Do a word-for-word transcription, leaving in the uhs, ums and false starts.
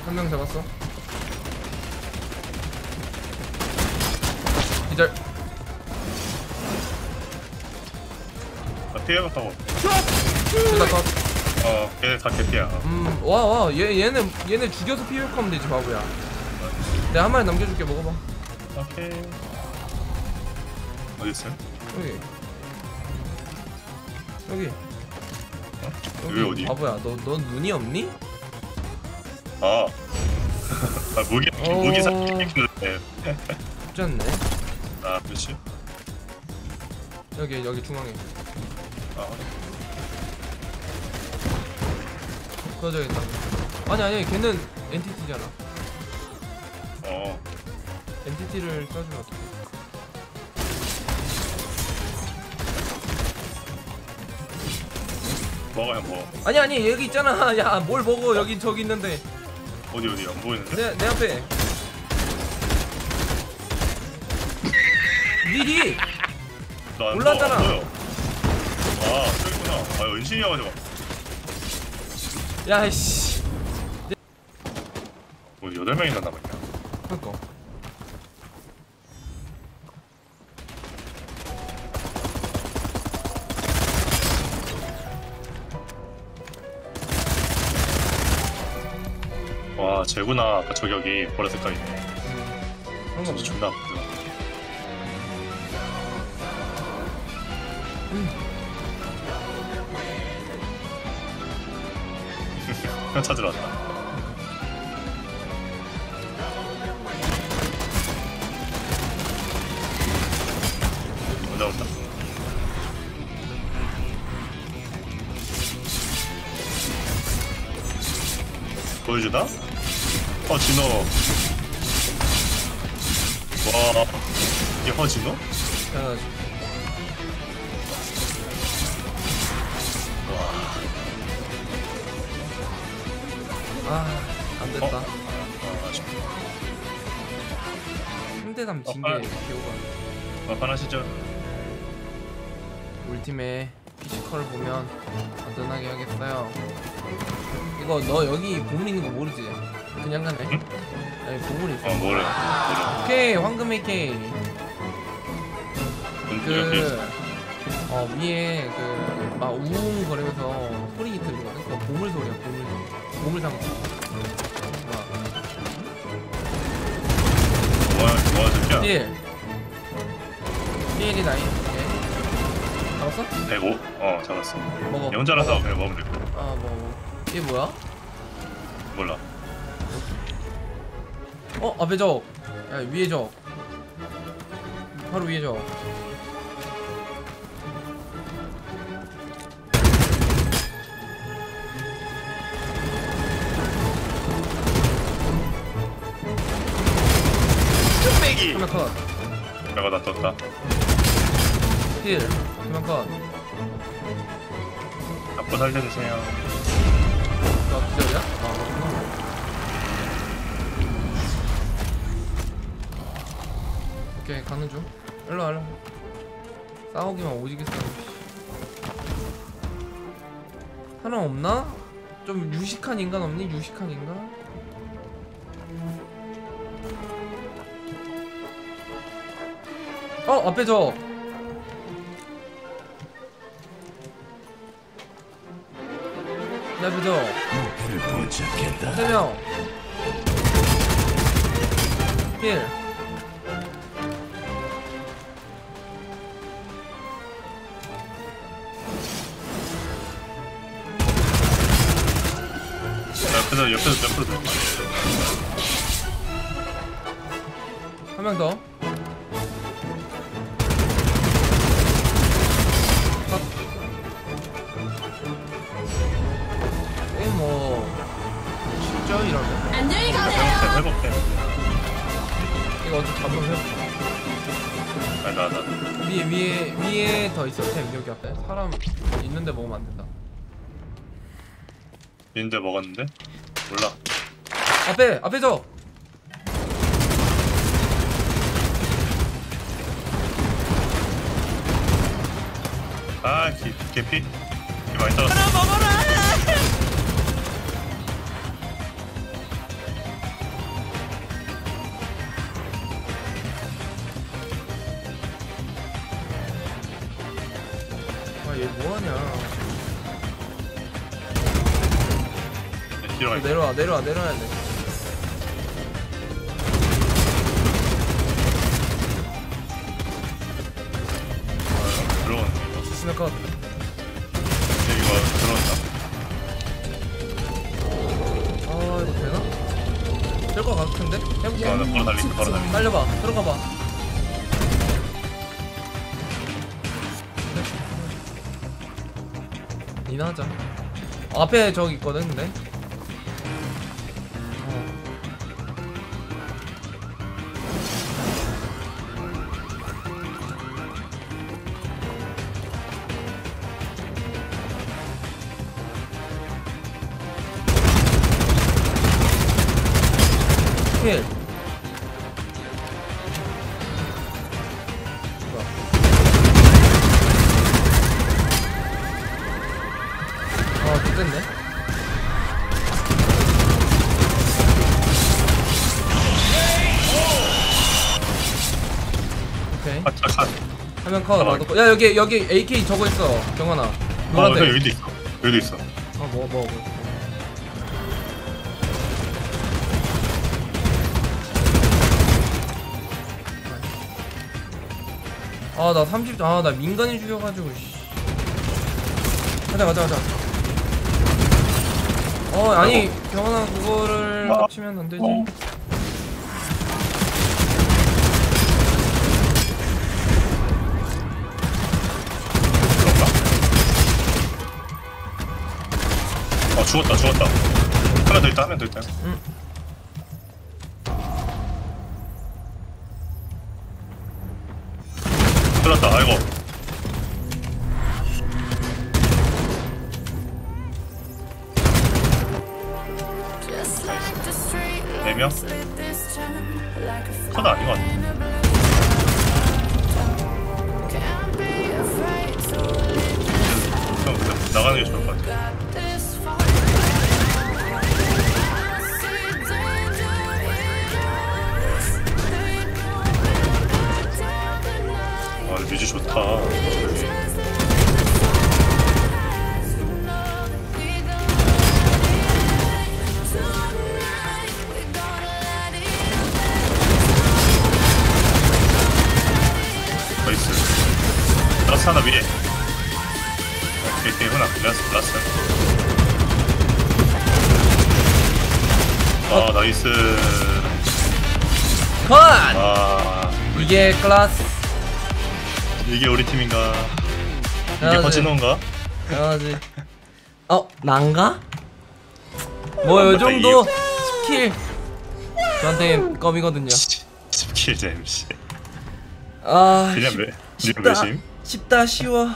한 명 잡았어. 기절. 나 피해가 타고. 둘다 컷. 어, 걔네 다 개피야. 음, 와, 와, 얘, 얘네, 얘네 죽여서 피백하면 되지, 바보야. 내가 한 마리 남겨줄게, 먹어봐. 오케이. 어디 있어요? 여기. 여기. 어? 여기 여기 어디? 바보야, 너, 너 눈이 없니? 아. 아 무기 어. 무기 사기 네. 쉽지 않네. 아, 그렇지. 여기, 여기 중앙에. 아, 그어져 있다. 아니, 아니, 걔는 엔티티잖아. 어. 엔티티를 써주면 어떡해. 먹어 형 먹어. 아니, 아니, 여기 있잖아. 야, 뭘 먹어. 여기 저기 있는데. 어디 어디 안 보이는데? 내, 내 앞에. 미리! 나안 올라왔잖아. 보여. 아, 저기구나. 아, 은신이어가지고. 야, 씨. 뭐 여덟 명이나 남았냐? 그니까. 와, 쟤구나. 아까 저격이 보라 색깔 있네. 음, 그런 거 진짜 보자. 존나 아프다. 형 찾으러 왔다. 온다 온다. 보여주나? 어 진호. 와 이게 허진호? 당연하지. 아, 안 됐다. 어? 아 아쉽다. 상대감 어, 진게 아. 기호가. 막판하시죠. 우리 팀의 피지컬을 보면 든든하게 하겠어요. 이거 너 여기 보물 있는 거 모르지? 그냥 가네. 응? 아니 보물 있어. 어 뭐래 뭐래. 오케이 황금 에이케이. 그 그 어 위에 그 막 우웅 거리면서 소리 들리거든. 그거 보물 소리야 보물 소리. 보물 상자. 뭐야 뭐야 새끼야. 일. 일이 나이. 오케이. 잡았어? 백오. 어 잡았어. 먹어. 영자라서 그냥 먹으면 될 거야. 아 뭐. 이게 뭐야? 몰라. 어 앞에 적. 야 위에 적. 바로 위에 적. 뚝배기. 한명 컷. 내가 나 떴다. 힐. 한명 컷. 자꾸 살려주세요. 나 기절이야? 아 그렇구나. 오케이 가는 중. 일로 와 일로 와. 싸우기만 오지게 싸우. 사람 없나? 좀 유식한 인간 없니? 유식한 인간? 어 앞에 저. 내 앞에 저. 세 명. 힐. 옆에서 옆에서 옆으로 들어. 한 명 더. 에이 뭐 쉽죠 이러면. 안녕히 가세요. 회복해 회복해. 이거 어떻게 잡으면 해볼까? 아니 나 나. 위에 위에 위에 더 있어 템 여기 앞에 사람 있는데 먹으면 안 된다. 있는데 먹었는데? 몰라. 앞에 앞에 저. 아 기, 개피. 개 많이 떨었어. 얘 뭐하냐. 뒤로 가. 내려와 내려와 내려와야 돼. 들어오는 거. 스나 컷. 이거 들어온다. 아 이거 되나? 될 것 같은데? 해볼게. 아, 나 바로 달린다. 바로 달린다. 날려봐. 들어가봐. 니나 하자. 앞에 저기 있거든 근데. 어. 킬. 아, 됐네. 오케이. 아, 아, 아. 화면 컷 아, 놔뒀고. 야 여기 여기 에이케이 저거 있어. 경환아. 어, 노란색. 여기도 있어. 여기도 있어. 아 뭐 뭐 뭐. 아 나 삼십. 아 나 민간인 죽여가지고. 씨. 가자 가자 가자. 어 아니 경환아 그거를 어. 합치면 안 되지. 어. 아, 죽었다, 죽었다. 하나 더 있다, 하나 더 있다. 응. 들었다, 아이고. 네 명? 컷 아닌 것 같아. 형, 나가는 게 좋을 것 같아. 아, 뮤직 좋다. 나이스. 라스 하나 위에. 오케이, 오케이, 훈아. 라스, 라스. 아, 나이스. 컷. 아, 이게 클라스. 이게 우리 팀인가? 이게 해야지. 퍼치노인가? 해야지. 어 난가? 뭐 요정도 십 킬 저한테 껌이거든요. 십 킬 잼, 씨. 아 그냥 쉽- 몇, 그냥 쉽다 몇심? 쉽다 쉬워.